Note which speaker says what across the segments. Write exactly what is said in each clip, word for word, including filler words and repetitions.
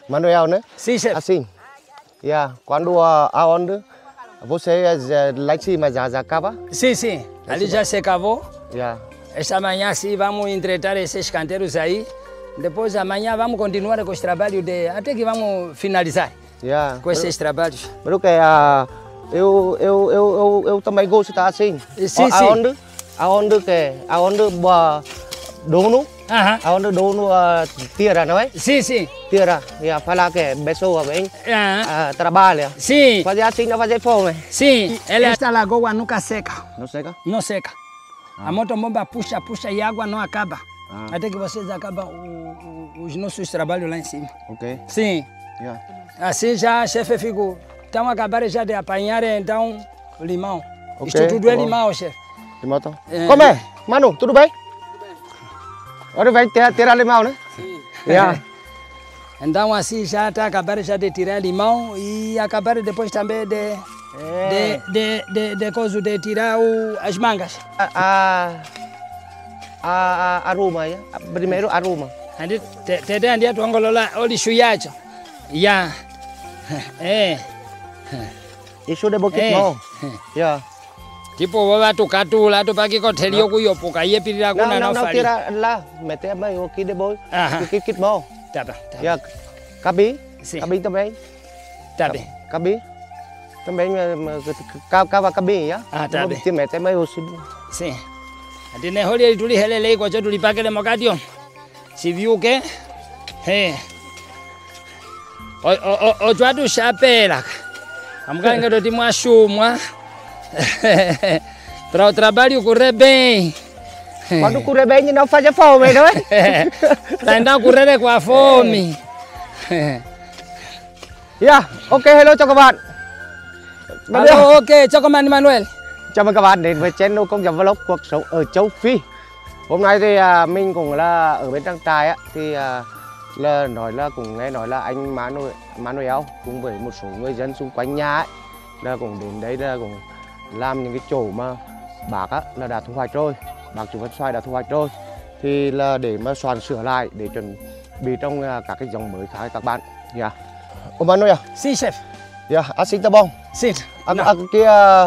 Speaker 1: Manuel, né?
Speaker 2: Sim, chefe.
Speaker 1: Assim, yeah. Quando aonde você lá em cima já já acaba?
Speaker 2: Sim, sim. Ali já se acabou.
Speaker 1: Yeah.
Speaker 2: Esta manhã sim vamos entretar esses canteiros aí. Depois amanhã vamos continuar com os trabalhos de até que vamos finalizar
Speaker 1: Yeah.
Speaker 2: com esses trabalhos.
Speaker 1: Mas que uh, eu, eu, eu, eu, eu também gosto de estar assim.
Speaker 2: Sim, sim.
Speaker 1: Aonde? Aonde que? Aonde uh, dono?
Speaker 2: Aham.
Speaker 1: Aonde dono uh, tira, não é?
Speaker 2: Sim, sim.
Speaker 1: Tira. Yeah, falar que a pessoa vem,
Speaker 2: Aham.
Speaker 1: uh, trabalha.
Speaker 2: Sim.
Speaker 1: Fazer assim não fazer fome.
Speaker 2: Sim. Ela, esta lagoa nunca seca.
Speaker 1: Não seca?
Speaker 2: Não seca.
Speaker 1: Ah.
Speaker 2: A motobomba puxa, puxa e a água não acaba.
Speaker 1: Ah.
Speaker 2: Até que vocês acabam o, o, os nossos trabalhos lá em cima.
Speaker 1: Ok.
Speaker 2: Sim.
Speaker 1: Yeah.
Speaker 2: Assim já, chefe, fico. Então acabaram já de apanhar então o limão.
Speaker 1: Ok,
Speaker 2: Isto tudo
Speaker 1: tá
Speaker 2: é
Speaker 1: bom.
Speaker 2: limão, chefe.
Speaker 1: Limão então.
Speaker 2: É.
Speaker 1: Como é? Manu, tudo bem? Olha, vai ter, ter limão, né?
Speaker 2: Sim.
Speaker 1: Yeah.
Speaker 2: Então assim já tá, acabaram já de tirar limão e acabaram depois também de
Speaker 1: É.
Speaker 2: de de de, de, coisa, de tirar o, as mangas.
Speaker 1: A, a, a, a aroma, yeah? Primeiro aroma.
Speaker 2: Andi te te te andi tuangolola oli shuyacho. Ya. Eh.
Speaker 1: Isso de bukit
Speaker 2: Eh.
Speaker 1: mau. Yeah.
Speaker 2: Tipo baba tukatula tupaki kotelio kuyopuka yepirira
Speaker 1: Não,
Speaker 2: kuna
Speaker 1: não,
Speaker 2: no
Speaker 1: não,
Speaker 2: fali.
Speaker 1: tira lá. Mete bem aqui depois.
Speaker 2: Aham.
Speaker 1: Kit kit mau.
Speaker 2: Tá bem, tá bem.
Speaker 1: Yeah. Cabi?
Speaker 2: Sim.
Speaker 1: Cabi também.
Speaker 2: Tá bem.
Speaker 1: Cabi? Também, cava cabi, yeah?
Speaker 2: Ah, tá bem.
Speaker 1: Mete bem o
Speaker 2: Sim. Andi ne holi tuli helele ko tuli pakele mokatio. Si viu que? Eh. O o o twatu chapela. Amkanga do timwa shumwa. Para o trabalho correr bem.
Speaker 1: Quando correr bem, não faz fome, não é?
Speaker 2: Tá então correr com a fome.
Speaker 1: Yeah, ok, hello cho các bạn.
Speaker 2: Alo, ok, cho các bạn Manuel.
Speaker 1: Chào mừng các bạn đến với channel Công Nghiệp Vlog cuộc sống ở châu Phi. Hôm nay thì à, mình cũng là ở bên trang trại á, thì à, là nói là cũng nghe nói là anh Manuel, Manuel cùng với một số người dân xung quanh nhà ấy, là cũng đến đây là cũng làm những cái chỗ mà bác á, là đã thu hoạch rồi, bác chủ Văn Xoài đã thu hoạch rồi, thì là để mà soạn sửa lại để chuẩn bị trong à, các cái dòng mới khác các bạn. Yeah. Ô Manuel.
Speaker 2: Sim, chef.
Speaker 1: Yeah, assim tá bom.
Speaker 2: Sim.
Speaker 1: Aqui, aqui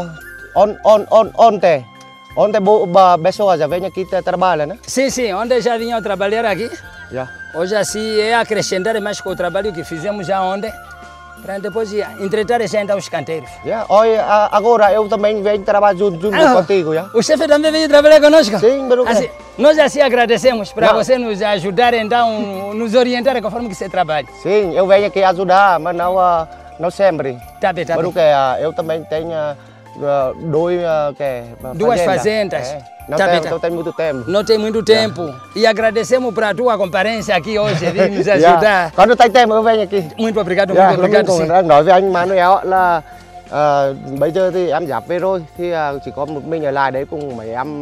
Speaker 1: on, on, on, ontem, ontem a pessoa já vem aqui trabalha, né?
Speaker 2: Sim, sim. Ontem já vinham trabalhar aqui.
Speaker 1: Yeah.
Speaker 2: Hoje assim é acrescentar mais com o trabalho que fizemos já ontem, para depois entretar já então os canteiros.
Speaker 1: Yeah. Oi, agora eu também venho trabalhar junto, junto
Speaker 2: Ah,
Speaker 1: contigo, yeah?
Speaker 2: O chefe também veio trabalhar conosco?
Speaker 1: Sim, meu irmão.
Speaker 2: Assim, nós assim agradecemos para
Speaker 1: Não.
Speaker 2: você nos ajudar então, nos orientar conforme que você trabalha.
Speaker 1: Sim, eu venho aqui ajudar, mas não, uh, não sempre.
Speaker 2: Tá bem, tá bem.
Speaker 1: Porque uh, eu também tenho uh, dois uh, que,
Speaker 2: Duas
Speaker 1: fazenda.
Speaker 2: fazendas.
Speaker 1: É. Não,
Speaker 2: Tá
Speaker 1: tem,
Speaker 2: bem, tá.
Speaker 1: não tem muito tempo.
Speaker 2: Não tem muito tempo. E agradecemos por a tua comparência aqui hoje, de nos
Speaker 1: Yeah.
Speaker 2: ajudar.
Speaker 1: Quando tem tempo eu venho aqui.
Speaker 2: Muito obrigado,
Speaker 1: Yeah,
Speaker 2: muito obrigado.
Speaker 1: mình
Speaker 2: Sim.
Speaker 1: cũng đã nói với anh Manuel là uh, bây giờ thì em giáp về rồi, thì uh, chỉ có một mình ở lại đấy cùng mấy em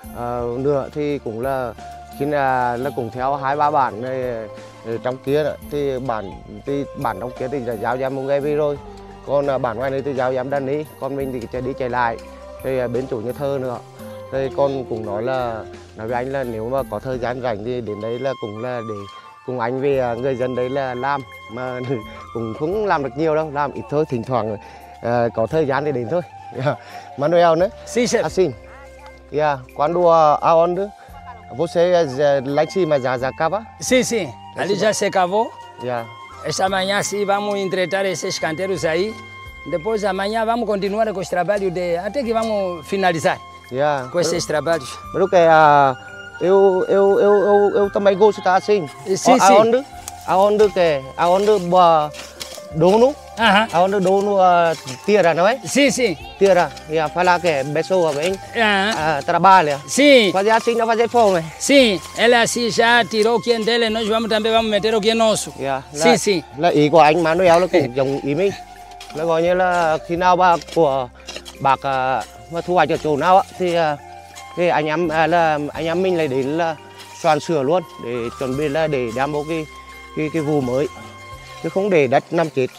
Speaker 1: uh, nữa thì cũng là khi là, là cùng theo hai ba bản này, ở trong kia nữa. Thì bản thì bản trong kia thì giao cho em một người về rồi, còn uh, bản ngoài này thì giao cho em đàn đi, còn mình thì chạy đi chạy lại, thì uh, bên chủ nhà thơ nữa. Thì con cũng nói là nói với anh là nếu mà có thời gian rảnh thì đến đấy là cũng là để cùng anh về người dân đấy là làm, mà cũng không làm được nhiều đâu, làm ít thôi, thỉnh thoảng uh, có thời gian thì đến thôi. Yeah. Manuel, né?
Speaker 2: Sim, chef.
Speaker 1: Assim, yeah. Quando aonde você lá em cima já já acaba?
Speaker 2: Sim, sim. Ali já se acabou.
Speaker 1: Yeah.
Speaker 2: Esta manhã sim vamos entretar esses canteiros aí. Depois amanhã vamos continuar com os trabalhos de até que vamos finalizar
Speaker 1: Yeah.
Speaker 2: com esses trabalhos.
Speaker 1: Mas que uh, eu, eu, eu, eu, eu também gosto de estar assim.
Speaker 2: Sim, sim.
Speaker 1: Aonde? Aonde que? Aonde uh, dono?
Speaker 2: Aham.
Speaker 1: Aonde dono uh, tira, não é?
Speaker 2: Sim, sim.
Speaker 1: Tira. Yeah, falar que a pessoa vem,
Speaker 2: Aham.
Speaker 1: uh, trabalha.
Speaker 2: Sim,
Speaker 1: Fazer assim não fazer fome.
Speaker 2: sim. Ela assim já tirou o que é dele, nós vamos também vamos meter o que é nosso.
Speaker 1: Yeah.
Speaker 2: Sim,
Speaker 1: Là,
Speaker 2: sim.
Speaker 1: là ý của anh Manuel là cũng giống ý mình. Là gọi như là khi nào bà của bác uh, mà thu hoạch ở chỗ nào á, thì uh, thì anh em à, là anh em mình lại đến là soạn sửa luôn để chuẩn bị là để đem vào cái cái cái vụ mới, chứ không để đất nằm chết.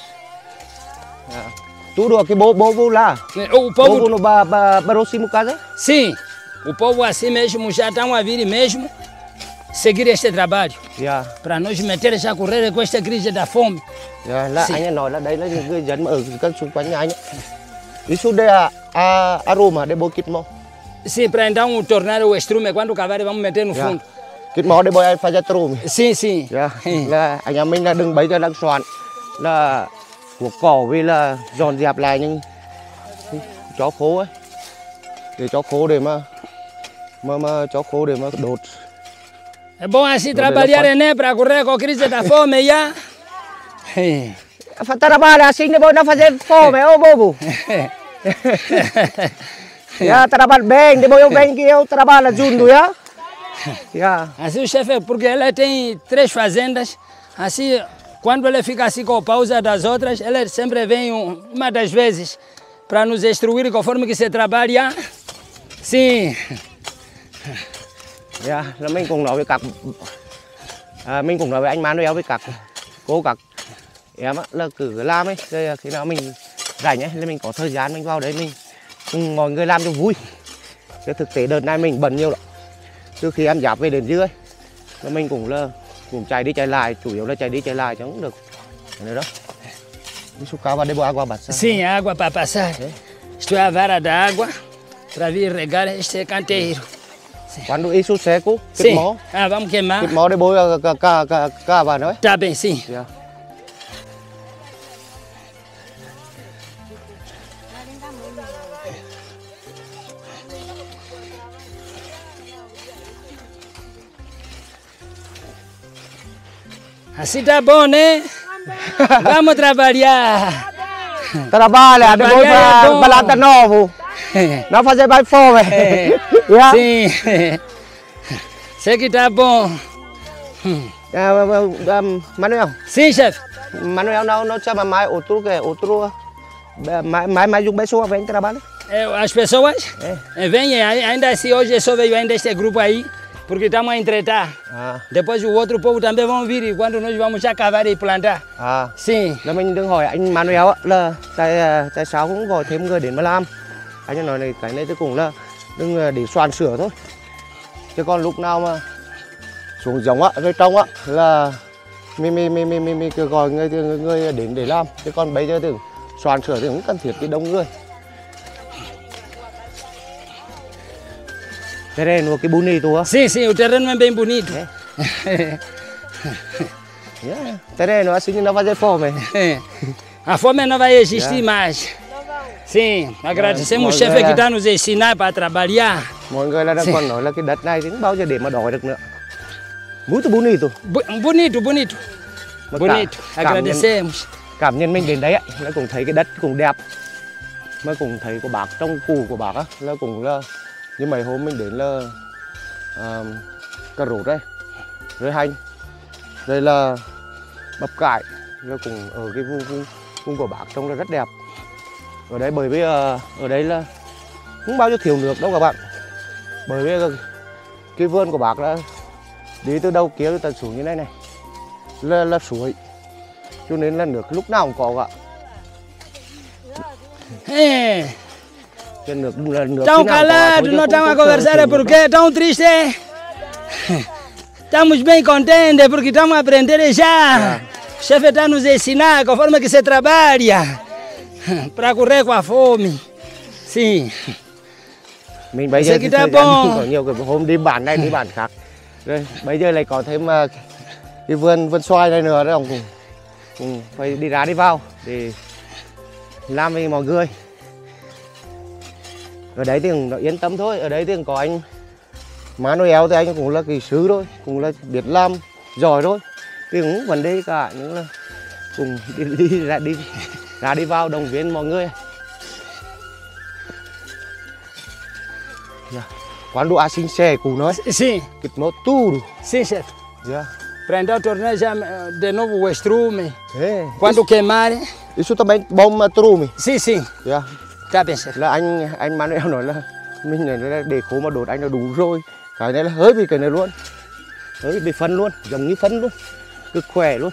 Speaker 1: À. Tu được cái bố bố vu là
Speaker 2: O
Speaker 1: bố
Speaker 2: povo,
Speaker 1: vu nó ba ba ba rosi một cái
Speaker 2: sim. O povo assim mesmo já estão a vir mesmo seguir este trabalho.
Speaker 1: Yeah.
Speaker 2: Para nós meter já correr com esta crise da fome.
Speaker 1: Yeah, là
Speaker 2: Sì.
Speaker 1: anh ấy nói là đây là những người dân mà ở các xung quanh nhà anh ấy. Isso đây là a, a Roma để bôi kít mò.
Speaker 2: Sim, para então tornar o estrume quando cavar vamos meter no
Speaker 1: Yeah.
Speaker 2: fundo.
Speaker 1: Kít mò để bôi anh phải ra trùm.
Speaker 2: Sim, sim.
Speaker 1: Yeah. Là anh em mình là đừng bấy giờ đang soạn là của cỏ vì là dọn dẹp lại những chó khô ấy, để chó khô để mà mà mà chó khô để mà đột.
Speaker 2: É bom assim trabalhar, né? Para correr com a crise da fome, já.
Speaker 1: Phải trabalhar assim depois não fazer fome, ô bobo. Yeah, trabalho bem, depois eu venho que eu trabalho junto, yeah. Yeah.
Speaker 2: Assim o chefe, porque ela tem três fazendas, assim, quando ele fica assim com a pausa das outras, ele sempre vem um, uma das vezes para nos instruir conforme que se trabalha. Sim.
Speaker 1: Yeah, là mình cùng nói với các à, mình cùng nói với anh Manuel với các cô các em á, là cứ làm ấy, rồi khi nào mình rảnh ấy, là mình có thời gian mình vào đấy mình cùng mọi người làm cho vui. Chứ thực tế đợt này mình bận nhiều lắm. Trước khi ăn giáp về đến dưới là mình cũng là cũng chạy đi chạy lại, chủ yếu là chạy đi chạy lại chứ không được nữa đó. Sucava de água passar.
Speaker 2: Sim, água para passar. Isto é a vara da água para vir regar este canteiro.
Speaker 1: Quando isso seco,
Speaker 2: Sim.
Speaker 1: kít mó,
Speaker 2: Ah, vamos queimar.
Speaker 1: kít mó để bôi cả cả cả cả vào nữa.
Speaker 2: Tá bem, sim.
Speaker 1: Yeah.
Speaker 2: Assim tá bom, né? Vamos trabalhar.
Speaker 1: Trabalha, depois
Speaker 2: Trabalhar é
Speaker 1: para
Speaker 2: bom.
Speaker 1: para lá de novo. Não fazer mais fome. Yeah.
Speaker 2: Sim. Sei que tá bom.
Speaker 1: À, um, Manuel,
Speaker 2: Sim, chefe.
Speaker 1: Manuel não não chama mais outro que outro mais mais mais um pessoa vem trabalhar.
Speaker 2: É, as pessoas
Speaker 1: É.
Speaker 2: é, vêm, ai- ainda assim, hoje só veio ainda este grupo aí, porque estamos a entretar.
Speaker 1: À,
Speaker 2: Depois o outro povo também vão vir e quando nós vamos já cavar e plantar.
Speaker 1: à.
Speaker 2: Sim.
Speaker 1: Là mình đừng hỏi anh Manuel á, là tại tại sao không gọi thêm người đến mà làm. Anh ấy nói này cái này tôi cũng là đừng để soạn sửa thôi. Chứ còn lúc nào mà xuống giống á, rồi trông á là mình mình mình mình mình, mình cứ gọi người, người người đến để làm. Chứ còn bây giờ thì soạn sửa thì không cần thiết cái đông người. Cái này nó cái bonito á.
Speaker 2: Sim, sim, o terreno é bem bonito.
Speaker 1: Yeah. Cái này nó assim não fazer fome.
Speaker 2: A fome não vai existir mais. Sim, agradecemos o
Speaker 1: mọi
Speaker 2: chefe
Speaker 1: người
Speaker 2: que
Speaker 1: là-
Speaker 2: está nos ensinar para trabalhar.
Speaker 1: Mọi người là đang còn nói là cái đất này thì không bao giờ để mà đòi được nữa. Muito bonito.
Speaker 2: Bu- Bonito, bonito.
Speaker 1: Mà
Speaker 2: Bonito.
Speaker 1: cảm, cảm, nhận,
Speaker 2: Agradecemos.
Speaker 1: cảm nhận mình đến đấy ấy, nó cũng thấy cái đất cũng đẹp. Mà cũng thấy của bác trong cù của bác á, là cũng là như mấy hôm mình đến là uh, cà rốt đây, rồi hành, đây là bắp cải, rồi cũng ở cái vùng, vùng, vùng của bác trông là rất đẹp. Ở đây bởi vì uh, ở đây là không bao giờ thiếu nước đâu các bạn. Bởi vì cái, cái vườn của bác là đi từ đâu kia tận xuống như này này là, là suối, cho nên là nước lúc nào cũng có cả.
Speaker 2: É.
Speaker 1: Cái nước là nước
Speaker 2: Tão
Speaker 1: khi nào cũng có,
Speaker 2: calados,
Speaker 1: thôi chứ
Speaker 2: não
Speaker 1: không-
Speaker 2: estão a
Speaker 1: không
Speaker 2: conversar
Speaker 1: sợ
Speaker 2: é
Speaker 1: thiếu nước
Speaker 2: porque tão tristes. Estamos bem contentes porque estamos a aprender já. O chefe está a nos ensinar conforme que se trabalha para correr com a fome. Sim.
Speaker 1: mình bây giờ
Speaker 2: Sẽ
Speaker 1: thì
Speaker 2: cái
Speaker 1: thời
Speaker 2: đá
Speaker 1: gian
Speaker 2: bò.
Speaker 1: không có nhiều, cái hôm đi bản này đi bản khác rồi bây giờ lại có thêm uh, cái vườn vườn xoài này nữa đó, cũng cũng phải đi ra đi vào để làm với mọi người. Ở đấy thì cũng yên tâm thôi, ở đấy thì có anh Manuel thì anh cũng là kỹ sư thôi, cũng là biết làm giỏi thôi, thì cũng vấn đề cả, những là cùng đi, đi ra đi ra đi vào động viên mọi người. Yeah. Quando assim seco, não é?
Speaker 2: Sim,
Speaker 1: Que tomou tudo.
Speaker 2: sim, chefe.
Speaker 1: Yeah.
Speaker 2: Para então tornar já eh, de novo o estrume.
Speaker 1: É.
Speaker 2: Quando queimar.
Speaker 1: Isso também bom mà trume.
Speaker 2: Sim, sim.
Speaker 1: Yeah.
Speaker 2: Tá bem, chefe.
Speaker 1: Là anh anh Manuel nói là mình là để khố mà đột anh là đủ rồi. Cái này là hơi bị cái này luôn. Hơi bị phân luôn, giống như phân luôn. Cực khỏe luôn.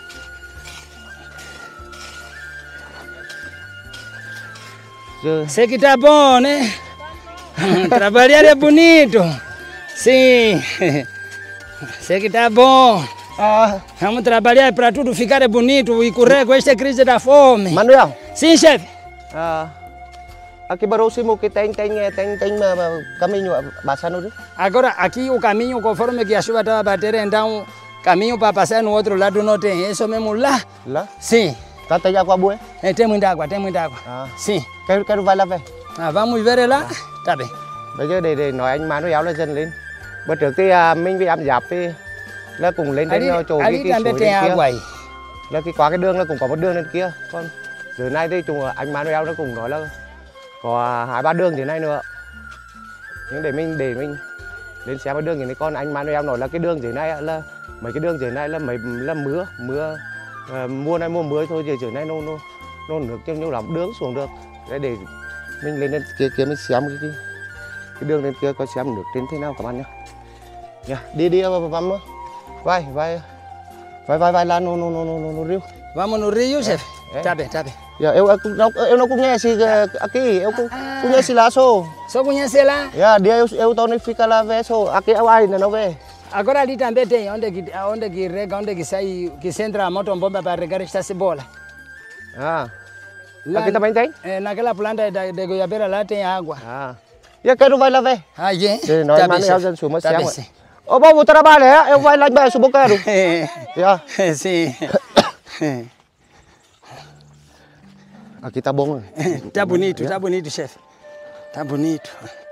Speaker 1: Giờ
Speaker 2: Sei que tá bom, né? Trabalhar é bonito. Sim. Sei que tá bom.
Speaker 1: Ah,
Speaker 2: Vamos trabalhar para tudo ficar bonito e correr com esta crise da fome.
Speaker 1: Manuel.
Speaker 2: Sim, chefe.
Speaker 1: Ah, aqui próximo que tem tem tem tem uh, caminho passando ali.
Speaker 2: Agora aqui o caminho, conforme que a chuva estava batendo, então caminho para passar no outro lado não tem. É isso mesmo lá?
Speaker 1: Lá?
Speaker 2: Sim.
Speaker 1: Tá tem água boa?
Speaker 2: É, tem muita água, tem muita água.
Speaker 1: Ah.
Speaker 2: Sim.
Speaker 1: Quero quero vai lá về.
Speaker 2: Ah, vamos ver lá? Tá bem.
Speaker 1: Bây giờ để để nói anh Manuel là dần lên. Bữa trước thì à, mình với em Giáp thì là cùng lên trên
Speaker 2: Ali,
Speaker 1: chỗ cái
Speaker 2: ali
Speaker 1: cái
Speaker 2: também
Speaker 1: suối
Speaker 2: tem
Speaker 1: bên kia.
Speaker 2: água aí.
Speaker 1: Là cái qua cái đường là cũng có một đường lên kia. Còn giờ này thì chúng anh Manuel nó cũng nói là có hai ba đường thế này nữa. Nhưng để mình để mình lên xem cái đường như này, con anh Manuel nói là cái đường dưới này là mấy cái đường dưới này là mấy là mưa mưa uh, mùa này mùa mưa thôi, giờ dưới này nó nó nó nước cho nhiều lắm đường xuống được. Để để mình lên trên kia kia mình xem cái, cái cái đường lên kia coi xem nước trên thế nào các bạn nhá. Nha, đi đi vào vamos vai vai vai vai vai lá no no no no no rio.
Speaker 2: Vamos no rio, chefe?
Speaker 1: É.
Speaker 2: Tá bem, tá bem.
Speaker 1: Giờ eu eu não eu não conheço aqui, eu conheço lá só.
Speaker 2: Só conhece lá?
Speaker 1: Yeah, dia eu eu tô nem fica lá ver só. Aqui eu ainda não vê.
Speaker 2: Agora ali também tem onde que onde que rega, onde que sai, que se entra a motobomba para regar esta cebola.
Speaker 1: Ah.
Speaker 2: Lá,
Speaker 1: Aqui também tem?
Speaker 2: É, naquela planta da, de goiabeira lá tem água.
Speaker 1: Ah. E eu quero vai lá ver.
Speaker 2: Ah, é?
Speaker 1: Để nói
Speaker 2: Tá bem,
Speaker 1: Manuel
Speaker 2: chefe.
Speaker 1: dân xuống mà
Speaker 2: Tá
Speaker 1: xem.
Speaker 2: bem,
Speaker 1: ạ.
Speaker 2: sim.
Speaker 1: Ô bom, vou trabalhar, eu vai lá embaixo, eu quero.
Speaker 2: É,
Speaker 1: Yeah.
Speaker 2: sim.
Speaker 1: Aqui tá bom.
Speaker 2: Tá bonito, tá bonito, chefe. Tá bonito.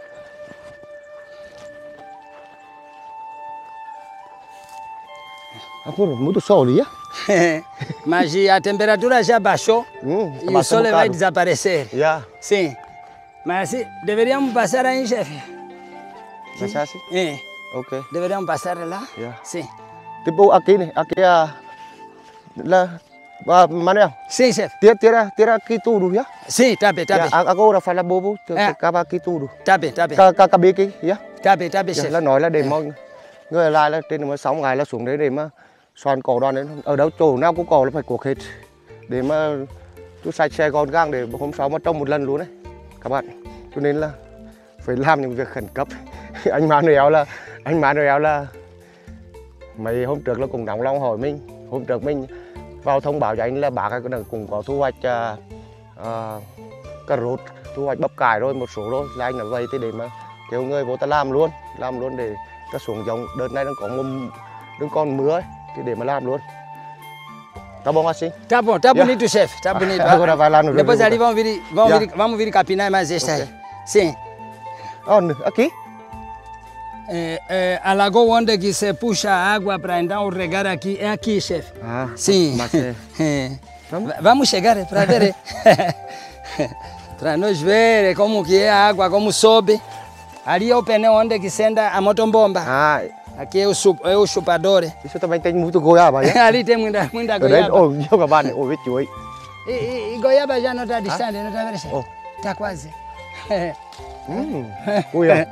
Speaker 1: Ah, pô, muito sol ali,
Speaker 2: Mas a temperatura já baixou
Speaker 1: hum,
Speaker 2: e o sol vai desaparecer.
Speaker 1: Yeah.
Speaker 2: Sim. Mas assim, deveríamos passar aí, chefe.
Speaker 1: Mas assim?
Speaker 2: É,
Speaker 1: Ok.
Speaker 2: deveríamos passar lá?
Speaker 1: Yeah.
Speaker 2: Sim.
Speaker 1: Tipo aqui né, aqui é lá ah, Manuel.
Speaker 2: Sim, chefe.
Speaker 1: Tira tira tira aqui tudo, já?
Speaker 2: Sim, tá bem, tá bem.
Speaker 1: Yeah, agora fala bobo,
Speaker 2: É.
Speaker 1: acaba aqui tudo.
Speaker 2: Tá bem, tá bem.
Speaker 1: Ca ca cabê aqui, já?
Speaker 2: Tá bem, tá bem,
Speaker 1: Dạ,
Speaker 2: chefe.
Speaker 1: là nói là để mọi người lại là trên mà sáu ngày là xuống đấy để mà xoàn cỏ đoàn đấy, ở đâu chỗ nào cũng cỏ là phải cuộc hết để mà tôi sạch xe gọn gàng để hôm sau mà trồng một lần luôn đấy các bạn, cho nên là phải làm những việc khẩn cấp. Anh Manuel là anh Manuel là mấy hôm trước là cũng nóng lòng hỏi mình, hôm trước mình vào thông báo cho anh là bác ấy cũng có thu hoạch uh, uh, cà rốt, thu hoạch bắp cải rồi một số rồi, là anh nói vậy thì để mà kêu người vô ta làm luôn, làm luôn để ta xuống giống. Đợt này đang có một đừng còn mưa ấy, thì để mà làm luôn. Tá bom assim?
Speaker 2: Tá bom, tá
Speaker 1: Yeah.
Speaker 2: bonito, chefe. Tá bonito.
Speaker 1: Agora vai lá no
Speaker 2: Depois
Speaker 1: rio.
Speaker 2: ali vamos vir, vamos
Speaker 1: Yeah.
Speaker 2: vir, vamos vir capinar mais esta
Speaker 1: Ok.
Speaker 2: aí. Sim.
Speaker 1: Onde? Aqui?
Speaker 2: É, é, a lagoa onde que se puxa a água para então regar aqui é aqui, chefe.
Speaker 1: Ah,
Speaker 2: Sim.
Speaker 1: mas é.
Speaker 2: É.
Speaker 1: Vamos?
Speaker 2: Va- Vamos chegar para ver. Para nós ver como que é a água, como sobe. Ali é o pneu onde que senta a motombomba.
Speaker 1: Ah,
Speaker 2: Aqui é o, chup, é o chupador.
Speaker 1: isso também tem muito goiaba, né?
Speaker 2: Ali tem muita, muita
Speaker 1: Ở đấy
Speaker 2: goiaba.
Speaker 1: ồ nhiều các bạn này, ồ biết chuối.
Speaker 2: E, e, e goiaba já não está distante, não está vendo?
Speaker 1: Oh.
Speaker 2: Está quase.
Speaker 1: Hum. Cùi à?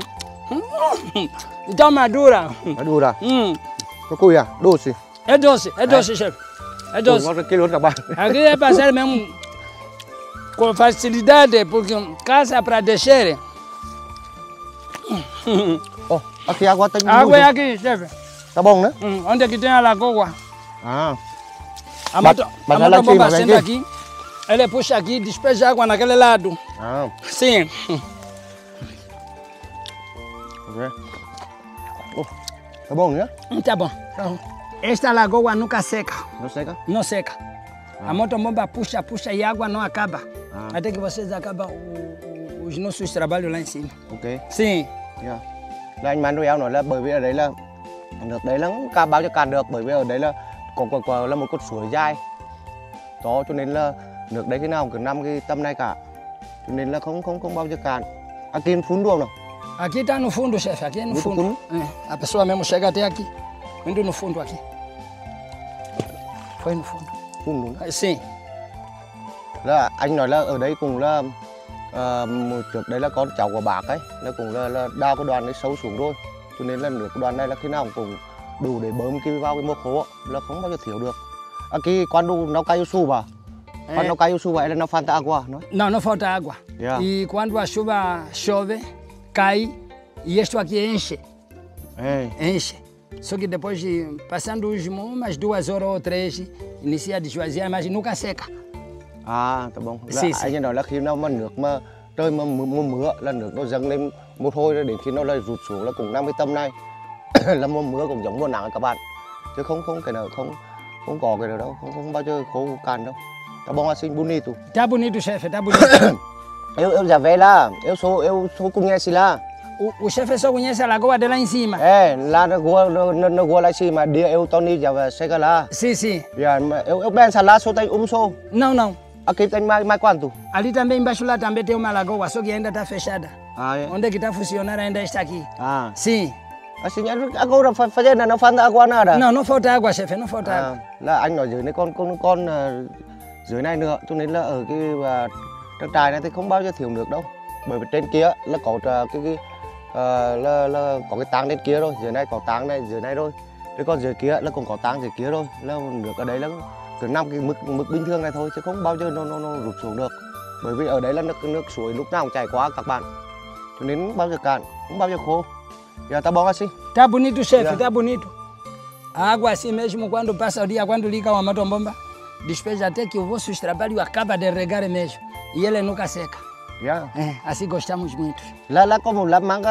Speaker 2: Então madura.
Speaker 1: Nó đùa à?
Speaker 2: Hum.
Speaker 1: Nó cùi à? Đồ gì?
Speaker 2: É doce, é doce, chefe. É
Speaker 1: Đồ
Speaker 2: doce.
Speaker 1: ngon cái luôn các bạn.
Speaker 2: Aqui é passar mesmo com facilidade, porque casa para descer.
Speaker 1: Ồ, aqui a água tem
Speaker 2: A água é
Speaker 1: muito.
Speaker 2: aqui, chefe.
Speaker 1: Tá bom, né?
Speaker 2: Hum, onde é que tem a lagoa?
Speaker 1: Ah,
Speaker 2: A
Speaker 1: Mas-
Speaker 2: moto,
Speaker 1: mas
Speaker 2: a
Speaker 1: ela
Speaker 2: motobomba
Speaker 1: aqui, mas
Speaker 2: senta
Speaker 1: aqui?
Speaker 2: aqui, ele puxa aqui e despeja água naquele lado.
Speaker 1: ah,
Speaker 2: Sim.
Speaker 1: ok. Ồ, tá bom, né?
Speaker 2: Tá bom. Então, esta lagoa nunca seca,
Speaker 1: Nó seca.
Speaker 2: não seca. A motobomba puxa, puxa e a água não acaba.
Speaker 1: Ah.
Speaker 2: Até que vocês acabam o- o- os nossos trabalhos lá em cima.
Speaker 1: Ok.
Speaker 2: Sim.
Speaker 1: Yeah. Là anh Manuel nói là bởi vì ở đấy là nước đấy là không ca bao giờ cạn được, bởi vì ở đấy là có, có, có là một con suối dài đó, cho nên là nước đấy cái nào cũng cứ năm cái tầm này cả, cho nên là không không không bao giờ cạn. Aqui no fundo não?
Speaker 2: Aqui está no fundo, chefe. Aqui é no
Speaker 1: Muito
Speaker 2: fundo.
Speaker 1: fundo?
Speaker 2: É, a pessoa mesmo chega até aqui. Indo no fundo aqui. Foi no fundo.
Speaker 1: Fundo.
Speaker 2: Ah, sim.
Speaker 1: Là anh nói là ở đấy cũng là ờ, một trước đấy là con cháu của bác ấy, nó cũng là, là đào cái đoàn đấy sâu xuống rồi, cho nên là nước đoàn này là khi nào cũng đủ để bơm cái vào cái mô khố là không bao giờ thiếu được. Aqui quando não cai o chuva, quando
Speaker 2: É.
Speaker 1: não cai o chuva ele não falta água, não?
Speaker 2: Não, não falta água.
Speaker 1: Yeah.
Speaker 2: E quando a chuva chove, cai e isto aqui enche.
Speaker 1: É.
Speaker 2: Enche. Só que depois, passando umas duas horas ou três, inicia a esvaziar, mas nunca seca.
Speaker 1: À, tá bông. Là
Speaker 2: Xì, xì.
Speaker 1: anh như nói là khi nào mà nước mà trời mà mưa, mưa mưa là nước nó dâng lên một hồi rồi đến khi nó lại rụt xuống là cũng năm mươi tầm này là mùa mưa cũng giống mùa nắng các bạn, chứ không không cái nào không không có cái nào đâu, không không bao giờ khô cạn đâu. Tá bom assim bonito.
Speaker 2: Tá bonito, chefe, tá bonito.
Speaker 1: Eu eu já veio lá, eu sou eu sou conhece lá.
Speaker 2: o, o chefe só conhece a lagoa de lá em cima.
Speaker 1: É, lá na rua na, na rua lá em cima, dia eu Tony já chega lá.
Speaker 2: Sim, sim.
Speaker 1: Yeah, eu eu penso lá só tem um só.
Speaker 2: Não, não.
Speaker 1: Aqui tem mais mais quanto?
Speaker 2: Ali também embaixo lá também tem uma lagoa, só que ainda está fechada.
Speaker 1: Ah, é.
Speaker 2: Onde é que está funcionando ainda está aqui.
Speaker 1: Ah.
Speaker 2: Sim.
Speaker 1: Assim, agora fazendo não falta água nada.
Speaker 2: Não, não falta água, chefe, não falta
Speaker 1: À,
Speaker 2: água.
Speaker 1: là anh nói dưới này con con con uh, dưới này nữa, cho nên là ở cái uh, trang trại này thì không bao giờ thiếu nước đâu. Bởi vì trên kia là có uh, cái cái uh, là, là có cái táng trên kia rồi, dưới này có táng này dưới này rồi. Thế còn dưới kia là cũng có táng dưới kia rồi, là nước ở đấy là cứ nằm cái mức mức bình thường này thôi chứ không bao giờ nó nó, nó rụt xuống được. Bởi vì ở đấy là nước nước suối lúc nào cũng chảy qua các bạn, cho nên không bao giờ cạn, không bao giờ khô. Já tá bom assim?
Speaker 2: Tá bonito, chefe,
Speaker 1: Já.
Speaker 2: tá bonito. A água assim mesmo, quando passa o dia, quando liga uma motombomba, despeja até que o vosso trabalho acaba de regar mesmo. E ele nunca seca.
Speaker 1: Yeah.
Speaker 2: É, assim gostamos muito.
Speaker 1: Lá lá có một lá manga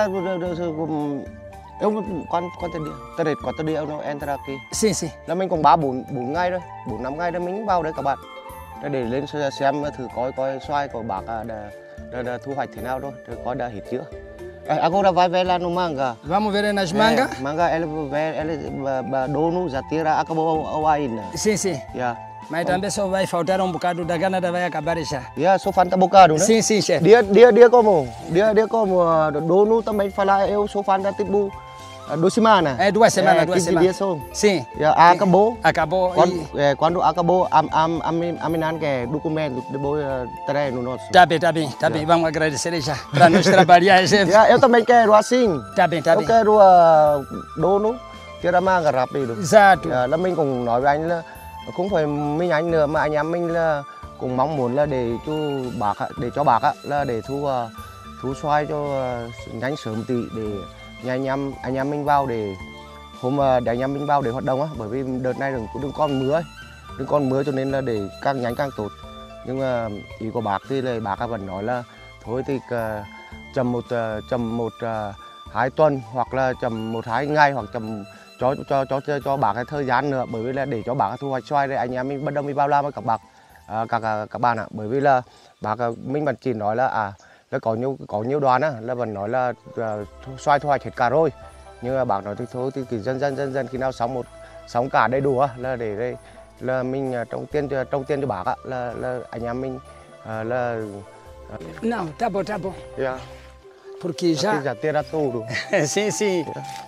Speaker 1: eu con con tên đi tên này có tên đi ông nó enter aquí
Speaker 2: Sim, sim.
Speaker 1: là mình còn ba bốn bốn ngày rồi bốn năm ngày rồi mình vào đấy các bạn để lên xem thử coi coi xoay của bác đã, đã, đã thu hoạch thế nào rồi để coi đã hết chưa. Agora vai ver lá no manga.
Speaker 2: Vamos ver nas mangas?
Speaker 1: É, manga ela vai ela dono já tira acabou a ainda.
Speaker 2: Sim, sim.
Speaker 1: Yeah.
Speaker 2: Mas também só vai faltar um bocado da Canadá, vai acabar já.
Speaker 1: Yeah, sou fan tá bocado, né?
Speaker 2: Sim, sim, chefe.
Speaker 1: Dia dia dia como? Dia dia como dono também falar eu sou fan da tipo duas semanas.
Speaker 2: É duas semanas,
Speaker 1: é,
Speaker 2: duas
Speaker 1: quinze
Speaker 2: semanas.
Speaker 1: dias só.
Speaker 2: Sim.
Speaker 1: Yeah, acabou.
Speaker 2: Acabou.
Speaker 1: Quando,
Speaker 2: E...
Speaker 1: é, quando acabou, am, am, am, aminan que documento depois treino nosso.
Speaker 2: Tá bem, tá bem, tá bem. Vamos agradecer já para nós trabalhar, chefe.
Speaker 1: Yeah, eu também quero assim.
Speaker 2: Tá bem, tá
Speaker 1: Eu
Speaker 2: bem.
Speaker 1: quero uh, dono tira manga rápido.
Speaker 2: Exato.
Speaker 1: Yeah, là mình cũng nói với anh là không phải mình anh nữa mà anh em mình là cũng mong muốn là để cho bác để cho bác là để thu uh, thu xoay cho uh, nhanh sớm tí để nhà anh em anh em mình vào để hôm uh, để anh em mình vào để hoạt động á, bởi vì đợt này đừng đừng còn mưa ấy, đừng còn mưa cho nên là để càng nhanh càng tốt. Nhưng mà ý của bác thì là bác vẫn nói là thôi thì uh, chậm một uh, chậm một uh, hai tuần hoặc là chậm một hai ngày hoặc chậm cho cho cho cho, cho bác cái thời gian nữa, bởi vì là để cho bác thu hoạch xoài rồi anh em mình bắt đầu mình vào làm với các bác à, các các bạn ạ. Bởi vì là bác mình vẫn chỉ nói là à là có nhiều có nhiều đoàn á là vẫn nói là uh, xoài thu hoạch hết cả rồi, nhưng mà bác nói thì thôi thì cứ dần dần dần dần khi nào xong một xong cả đầy đủ á là để đây là mình trồng tiền cho trồng tiền cho bác á là là anh em mình uh, là uh,
Speaker 2: Não, tá bom, tá bom.
Speaker 1: yeah.
Speaker 2: Porque já...
Speaker 1: já terá tudo.
Speaker 2: sim, sim.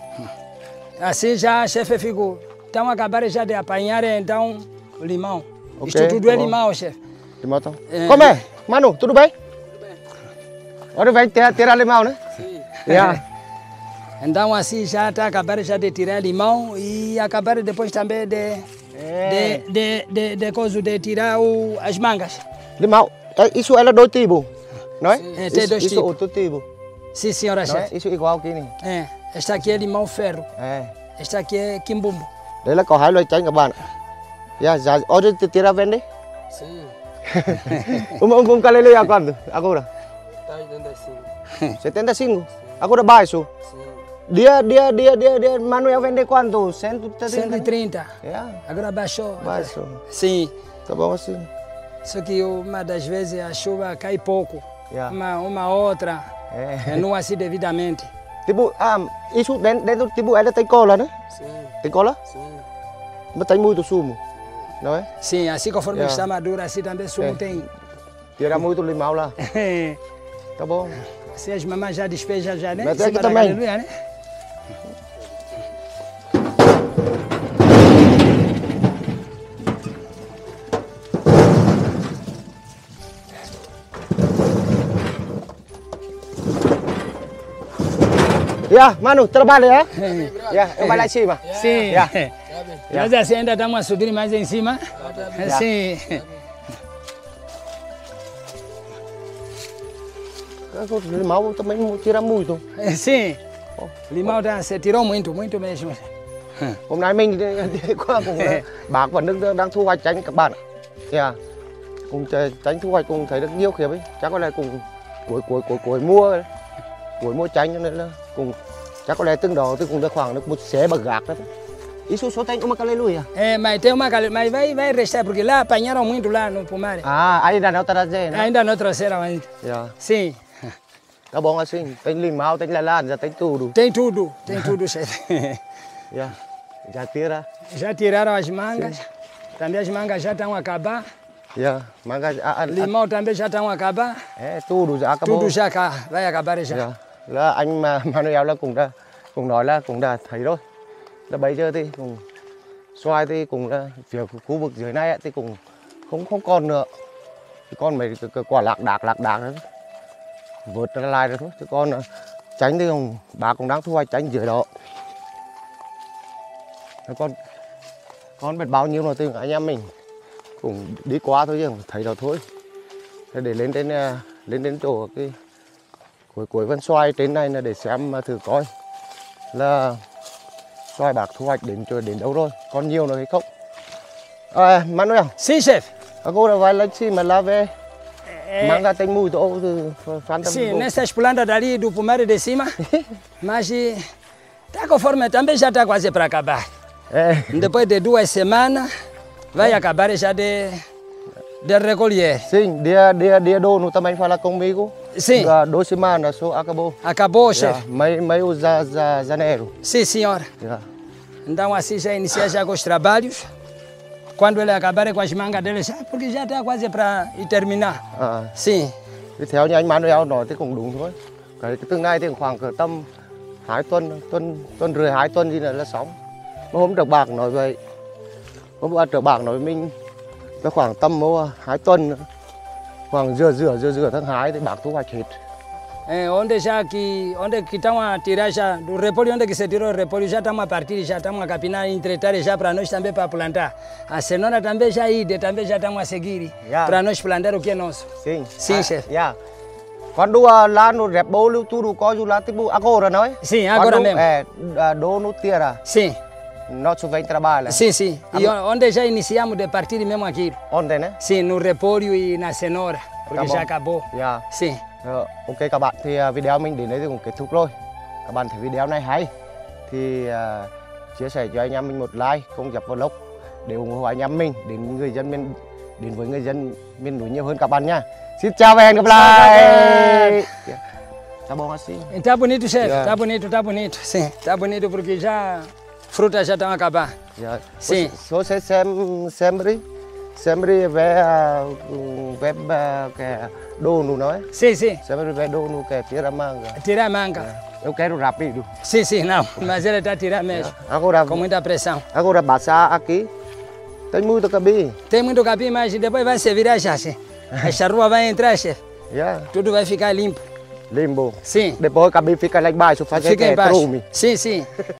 Speaker 2: Assim já, chefe, ficou. Então acabaram já de apanhar então o limão.
Speaker 1: Ok,
Speaker 2: Isto tudo é
Speaker 1: tá bom.
Speaker 2: limão, chefe.
Speaker 1: Limão então.
Speaker 2: É.
Speaker 1: Como é? Manu, tudo bem? Olha, vem ter tirar limão, né?
Speaker 2: Sim.
Speaker 1: Yeah.
Speaker 2: Então assim já tá acabaram já de tirar limão e acabaram depois também de
Speaker 1: É.
Speaker 2: de de de, de coisa de tirar o, as mangas.
Speaker 1: Limão. É, isso ela dois tipos, não é?
Speaker 2: É, tem
Speaker 1: isso,
Speaker 2: dois
Speaker 1: isso
Speaker 2: tipos.
Speaker 1: outro tipo,
Speaker 2: Sim, senhora
Speaker 1: não é?
Speaker 2: chefe.
Speaker 1: Isso igual aqui, né?
Speaker 2: É, esta aqui é limão ferro.
Speaker 1: É.
Speaker 2: Esta aqui é quimbumbo.
Speaker 1: Đấy là có hai loại chanh các bạn. Yeah, já, olha, tira vende.
Speaker 3: Sim,
Speaker 1: Um, um, um calele a quanto? Agora?
Speaker 3: tá oitenta e cinco.
Speaker 1: setenta e cinco. Agora baixo.
Speaker 3: Sim.
Speaker 1: Dia, dia, dia, dia, dia, Manuel vende quanto? cento e
Speaker 2: cento e
Speaker 1: trinta.
Speaker 2: trinta.
Speaker 1: Yeah,
Speaker 2: Agora baixou.
Speaker 1: baixo.
Speaker 2: Sim.
Speaker 1: Tá bom assim.
Speaker 2: Só que uma das vezes a chuva cai pouco.
Speaker 1: Yeah.
Speaker 2: Uma, uma outra,
Speaker 1: É.
Speaker 2: não assim devidamente.
Speaker 1: Tipo, ah, isso dentro, dentro tipo, ela tem cola, né?
Speaker 3: Sim,
Speaker 1: Tem cola?
Speaker 3: sim.
Speaker 1: Mas tem muito sumo, não é?
Speaker 2: Sim, assim conforme
Speaker 1: Yeah.
Speaker 2: está madura, assim também sumo
Speaker 1: É.
Speaker 2: tem.
Speaker 1: Tira muito limão lá. Tá bom.
Speaker 2: Se as mamães já despejam já, né?
Speaker 1: Mas tem
Speaker 2: Em
Speaker 1: aqui
Speaker 2: cima da
Speaker 1: também.
Speaker 2: galeria, né?
Speaker 1: Yeah, Manu, trabalha, é?
Speaker 2: É.
Speaker 1: Yeah, eu vou lá em cima.
Speaker 2: Sim.
Speaker 1: Yeah.
Speaker 3: Tá bem.
Speaker 2: Mas assim ainda estamos a subir mais em cima.
Speaker 1: Yeah.
Speaker 2: Sim.
Speaker 1: Limão também tira muito.
Speaker 2: Sim. Limão tá, se tirou muito, muito mesmo.
Speaker 1: Hôm nay mình đi, đi qua cũng là bác vẫn đang, đang thu hoạch chanh các bạn. Yeah. Cùng chanh thu hoạch cùng thấy được nhiều khiếp ấy. Chắc có lẽ cùng cuối cuối cuối cuối mua cuối mua chanh cho nên là cùng chắc có lẽ từng đó tôi cũng được khoảng được một xé bậc gạc đó. Isso só tem uma caleluia.
Speaker 2: É, mas tem uma caleluia, mas vai, vai restar, porque lá apanharam muito lá no pomar.
Speaker 1: Ah, ainda não trazendo, né?
Speaker 2: Ainda não trouxeram ainda.
Speaker 1: Yeah.
Speaker 2: Sim.
Speaker 1: Tá bom assim, tem limão, tem laranja, tem tudo.
Speaker 2: Tem tudo, tem tudo, chefe.
Speaker 1: Yeah. Já tira.
Speaker 2: Já tiraram as mangas, sim. Também as mangas já estão a acabar.
Speaker 1: Yeah. Manga, a, a,
Speaker 2: limão também já estão a acabar.
Speaker 1: É, tudo já acabou.
Speaker 2: Tudo já vai acabar já.
Speaker 1: Yeah. Là anh mà Manuel là cũng đã cũng nói là cũng đã thấy rồi. Là bây giờ thì cũng xoài thì cũng là phía khu vực dưới này thì cũng không không còn nữa, chỉ còn mấy cái quả lạc đạc lạc đạc nữa vượt ra lại rồi thôi, chứ còn chanh thì cũng bà cũng đang thu hoạch chanh dưới đó. Còn còn biết bao nhiêu rồi từ anh em mình cũng đi qua thôi chứ thấy đó thôi. Để lên đến lên đến chỗ cái cuối cuối vườn xoài trên này là để xem thử coi là xoài bạc thu hoạch đến đến đâu rồi, còn nhiều nữa hay không? À, Manuel.
Speaker 2: Sim, chef.
Speaker 1: Agora vai lá de cima, lá vê. É... Manga tem muito ovo de Fanta.
Speaker 2: Sim, nessas plantas dali do pomar de cima, mas tá conforme também já está quase para acabar.
Speaker 1: É.
Speaker 2: Depois de duas semanas vai é. acabar já de de recolher.
Speaker 1: Sim, dia dia dia dono também fala comigo.
Speaker 2: Sim.
Speaker 1: Da duas semanas só acabou.
Speaker 2: Acabou, chefe.
Speaker 1: Yeah, meio meio za, za, janeiro.
Speaker 2: Sim, senhora.
Speaker 1: Yeah.
Speaker 2: Então assim já iniciar já com os trabalhos. Quando ele acabar com as mangas dele, já, porque já está quase para terminar.
Speaker 1: À.
Speaker 2: Sim.
Speaker 1: Thì theo như anh Manuel nói thì cũng đúng thôi. Cái tương lai thì khoảng cỡ tầm hai tuần, tuần tuần rưỡi hai tuần gì nữa là xong. Mà hôm trước bạc nói vậy, hôm trước bạc nói mình là khoảng tầm hai tuần, khoảng giữa giữa giữa giữa tháng hai thì bạc thu hoạch hết.
Speaker 2: É, onde já que onde que estão a tirar já do repolho, onde que se tirou o repolho, já estamos a partir, já estamos a capinar, entretar já para nós também para plantar. A cenoura também já ide, também já estamos a seguir, yeah. Para nós plantar o que é nosso.
Speaker 1: Sim,
Speaker 2: sim,
Speaker 1: ah,
Speaker 2: chefe.
Speaker 1: Yeah. Quando uh, lá no repolho tudo coisa lá tipo agora, não é?
Speaker 2: Sim, agora
Speaker 1: Quando,
Speaker 2: mesmo.
Speaker 1: É, dono tira.
Speaker 2: Sim.
Speaker 1: Nosso vem trabalha.
Speaker 2: Sim, sim. E ah, onde já iniciamos de partir mesmo aquilo.
Speaker 1: Onde, né?
Speaker 2: Sim, no repolho e na cenoura, porque
Speaker 1: tá
Speaker 2: já acabou.
Speaker 1: Yeah.
Speaker 2: Sim.
Speaker 1: Rồi, ok các bạn, thì video mình đến đây thì cũng kết thúc rồi. Các bạn thấy video này hay thì uh, chia sẻ cho anh em mình một like, không dập vào lốc để ủng hộ anh em mình đến người dân miền đến với người dân miền núi nhiều hơn các bạn nha. Xin chào và hẹn gặp lại. Tá bom assim?
Speaker 2: Tá bonito, chefe.
Speaker 1: Yeah.
Speaker 2: Tá bonito, tá bonito. Sim, tá bonito porque já frutas já estão a acabar.
Speaker 1: Yeah.
Speaker 2: Sim.
Speaker 1: Você sempre sempre sempre vê vê cái đồ nu nói.
Speaker 2: Sim, sim.
Speaker 1: Sempre vê đồ nu que tira manga.
Speaker 2: Tirar manga.
Speaker 1: Yeah. Eu quero rápido.
Speaker 2: Sim, sim, não. Mas ele está a tirar mesmo.
Speaker 1: Yeah. Agora
Speaker 2: com muita pressão.
Speaker 1: Agora passar aqui tem muito capim.
Speaker 2: Tem muito capim, mas depois vai se virar já, sim. Essa rua vai entrar, chefe.
Speaker 1: Yeah.
Speaker 2: Tudo vai ficar limpo.
Speaker 1: Limbo.
Speaker 2: Sim.
Speaker 1: Depois o cabelo fica lá embaixo, faz
Speaker 2: fica
Speaker 1: que
Speaker 2: embaixo.
Speaker 1: trume.
Speaker 2: Sim, sim.